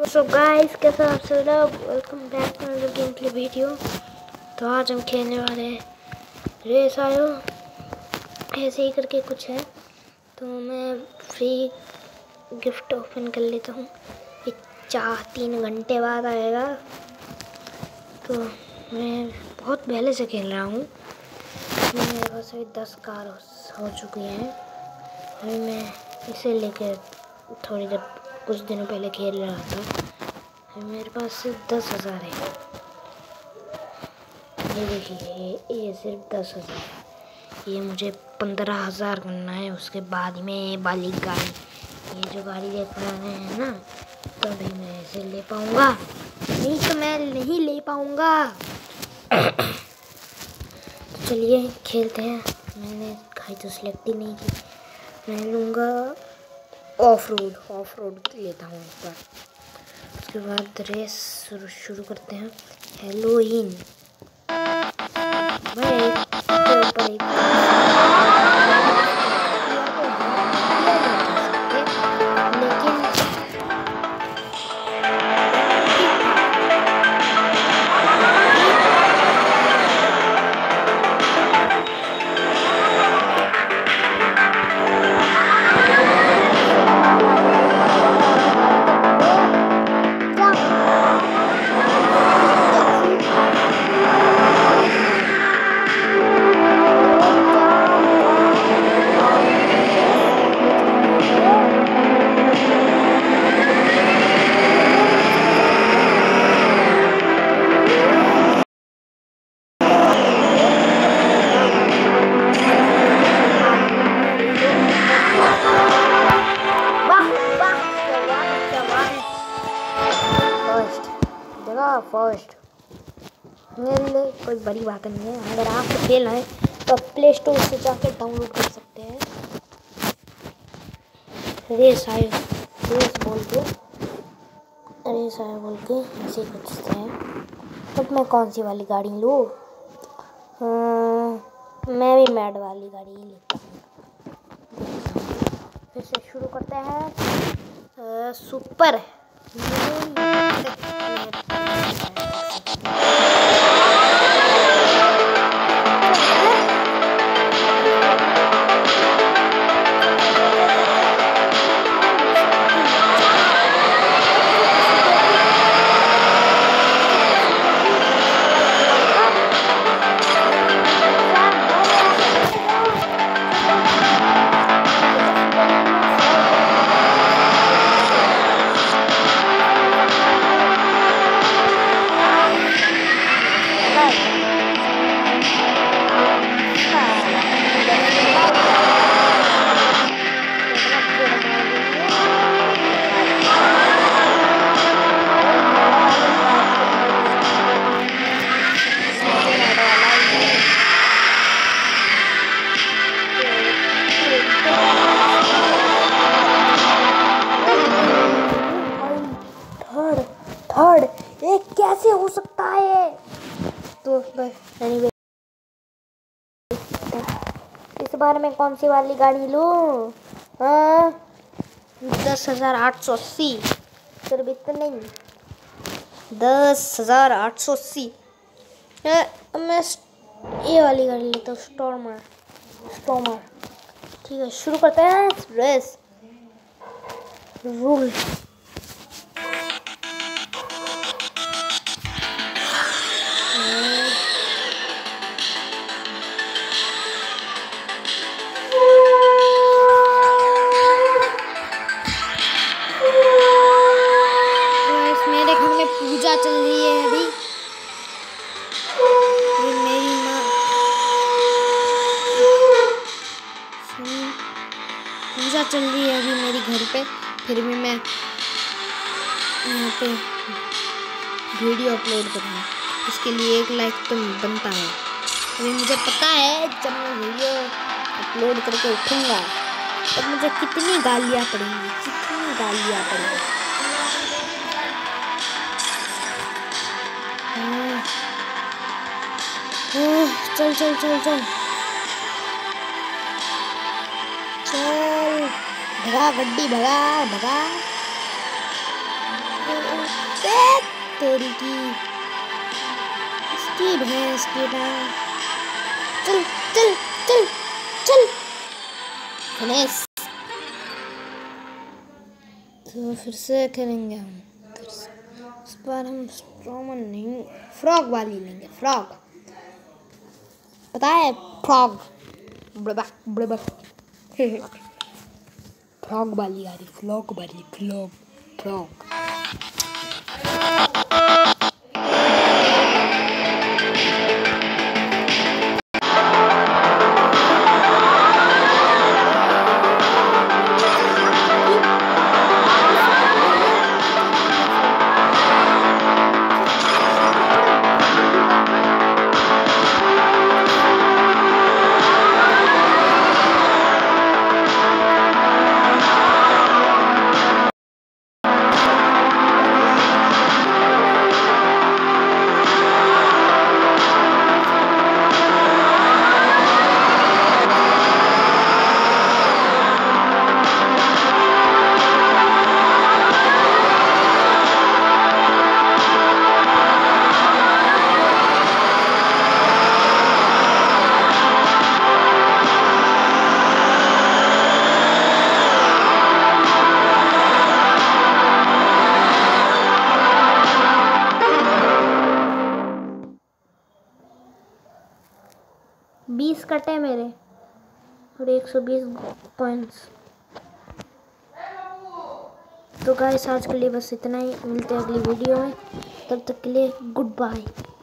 So guys, कैसे आप सब लोग? Welcome back to another game play video. तो आज हम खेलने वाले हैं रेस आयो, ऐसे ही करके कुछ है। तो मैं फ्री गिफ्ट ओपन कर लेता हूँ। ये 3 घंटे बाद आएगा। तो मैं बहुत पहले से खेल रहा हूँ। मेरे पास अभी 10 कार हो चुकी हैं। अभी मैं इसे लेकर थोड़ी देर कुछ दिनों पहले खेल रहा था। मेरे पास सिर्फ 10,000 है। ये देखिए, ये सिर्फ 10,000। ये मुझे 15,000 करना है। उसके बाद में वाली गाड़ी, ये जो गाड़ी देख रहे हैं ना, तभी मैं इसे ले पाऊंगा। नहीं तो मैं नहीं ले पाऊंगा। तो चलिए खेलते हैं। मैंने गाड़ी तो सिलेक्ट ही नहीं की। मैं लूँगा ऑफ रोड लेता हूँ एक बार। उसके बाद रेस शुरू करते हैं। हेलोइन भाई ऊपर ही लेकिन फर्स्ट मेरे लिए कोई बड़ी बात नहीं है। अगर आपको खेलना है तो आप प्ले स्टोर से जाकर डाउनलोड कर सकते हैं। रेस बोल के ऐसे कुछ है। तो मैं कौन सी वाली गाड़ी लूँ? मैं भी मैड वाली गाड़ी ही लेता हूँ। फिर से शुरू करते हैं। सुपर थर्ड ये कैसे हो सकता है? तो बस एनीवे, इस बार मैं कौन सी वाली गाड़ी लूँ? 10,880 सिर्फ इतने नहीं, 10,880। मैं ये वाली गाड़ी लेता हूँ, स्टॉर्मर। ठीक है, शुरू करते हैं रेस। रूल पूजा चल रही है अभी। ये मेरी माँ पूजा चल रही है अभी मेरी घर पे। फिर भी मैं यहाँ पे वीडियो अपलोड करूँगा। इसके लिए 1 लाइक तो बनता है। अभी मुझे पता है जब मैं वीडियो अपलोड करके उठूँगा तब मुझे कितनी गालियाँ पड़ेंगी। चल भगा गड्डी, भगा। तेरी की इसकी भैंस की टांग। चल चल चल चल फिनिश। तो फिर से करेंगे हम, फिर से इस बार हम स्ट्रॉमन नहीं फ्रॉग वाली लेंगे। फ्रॉग पता है, फ्रॉग ब्लबक ब्लबक फ्रॉग वाली आ रही, फ्लॉग वाली, फ्लॉग फ्रॉग। बीस कटे मेरे और 120 पॉइंट्स। तो गाइस आज के लिए बस इतना ही, मिलते हैं अगली वीडियो में, तब तक के लिए गुड बाय।